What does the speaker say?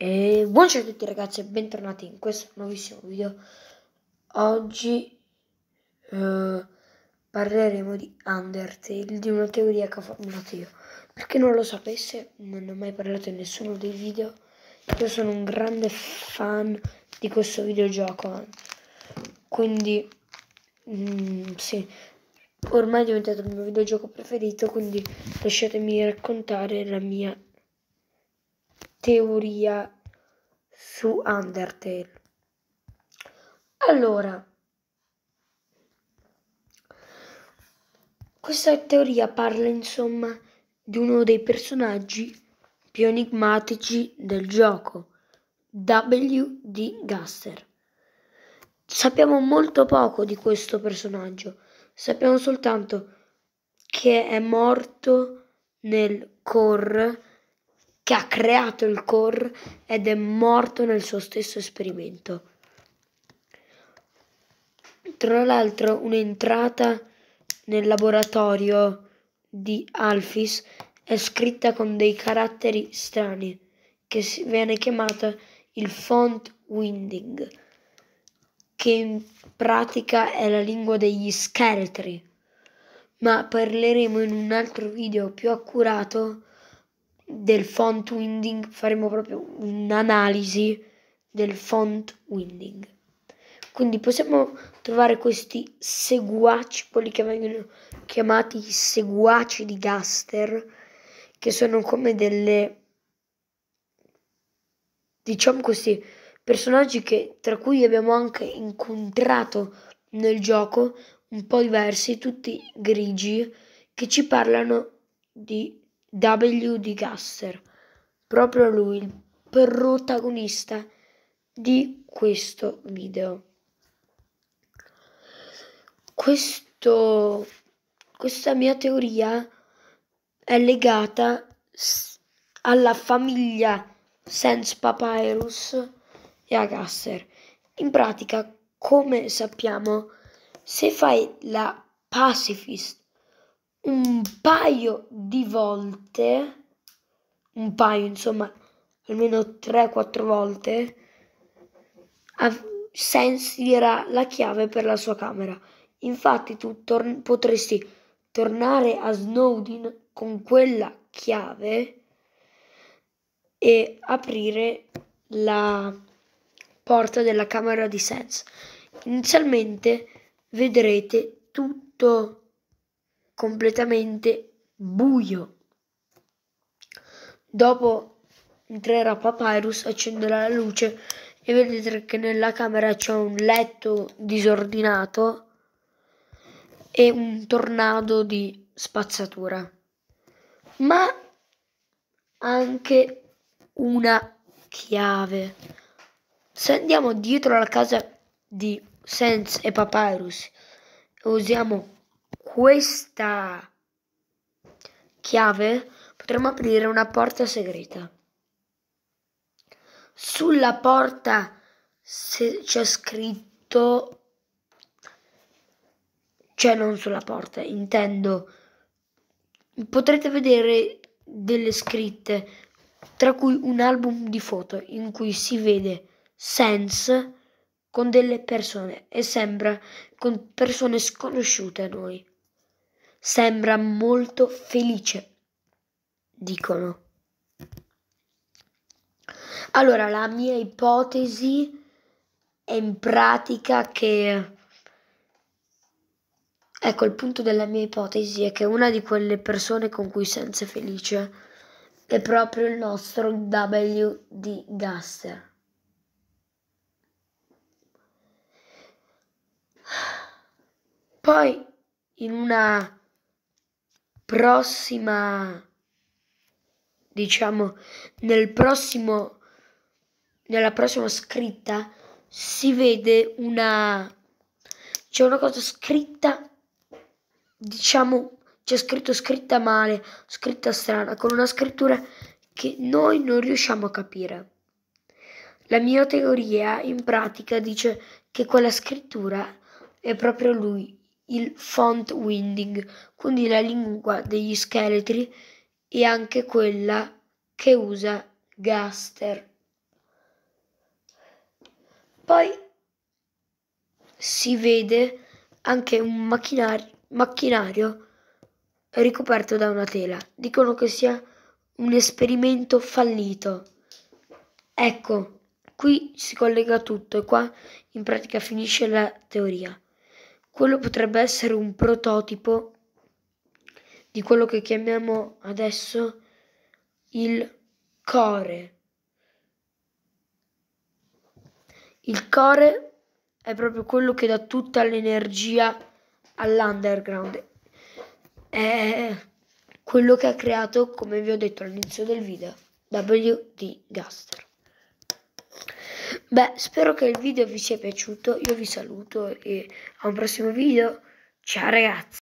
E buongiorno a tutti ragazzi e bentornati in questo nuovissimo video. Oggi parleremo di Undertale, di una teoria che ho formulato io. Per chi non lo sapesse, non ho mai parlato in nessuno dei video. Io sono un grande fan di questo videogioco, quindi sì, ormai è diventato il mio videogioco preferito, quindi lasciatemi raccontare la mia teoria su Undertale. Allora, questa teoria parla insomma di uno dei personaggi più enigmatici del gioco, W.D. Gaster. Sappiamo molto poco di questo personaggio, sappiamo soltanto che è morto nel core, che ha creato il core ed è morto nel suo stesso esperimento. Tra l'altro un'entrata nel laboratorio di Alphys è scritta con dei caratteri strani, che viene chiamata il font winding, che in pratica è la lingua degli scheletri. Ma parleremo in un altro video più accurato del font winding, faremo proprio un'analisi del font winding. Quindi possiamo trovare questi seguaci, quelli che vengono chiamati i seguaci di Gaster, che sono come diciamo questi personaggi tra cui abbiamo anche incontrato nel gioco, un po' diversi, tutti grigi, che ci parlano di W.D. Gaster, proprio lui, il protagonista di questo video. Questa mia teoria è legata alla famiglia Sans Papyrus e a Gaster. In pratica, come sappiamo, se fai la pacifist un paio di volte, insomma, almeno 3-4 volte, Sans dirà la chiave per la sua camera. Infatti tu potresti tornare a Snowdin con quella chiave e aprire la porta della camera di Sans. Inizialmente vedrete tutto completamente buio. Dopo entrerà Papyrus, accenderà la luce e vedete che nella camera c'è un letto disordinato e un tornado di spazzatura, ma anche una chiave. Se andiamo dietro la casa di Sans e Papyrus e usiamo questa chiave, potremo aprire una porta segreta. Sulla porta c'è scritto, cioè non sulla porta, intendo, potrete vedere delle scritte, tra cui un album di foto in cui si vede Sans con delle persone e sembra con persone sconosciute a noi. Sembra molto felice, dicono. Allora, la mia ipotesi è in pratica che, ecco, il punto della mia ipotesi è che una di quelle persone con cui Sans è felice è proprio il nostro W.D. Gaster. Poi, in una prossima, diciamo, nella prossima scritta si vede c'è una cosa scritta, diciamo, c'è scritto scritta male, scritta strana, con una scrittura che noi non riusciamo a capire. La mia teoria in pratica dice che quella scrittura è proprio lui, il font winding, quindi la lingua degli scheletri e anche quella che usa Gaster. Poi si vede anche un macchinario ricoperto da una tela. Dicono che sia un esperimento fallito. Ecco, qui si collega tutto e qua in pratica finisce la teoria. Quello potrebbe essere un prototipo di quello che chiamiamo adesso il core. Il core è proprio quello che dà tutta l'energia all'underground. È quello che ha creato, come vi ho detto all'inizio del video, W.D. Gaster. Beh, spero che il video vi sia piaciuto. Io vi saluto e a un prossimo video. Ciao ragazzi!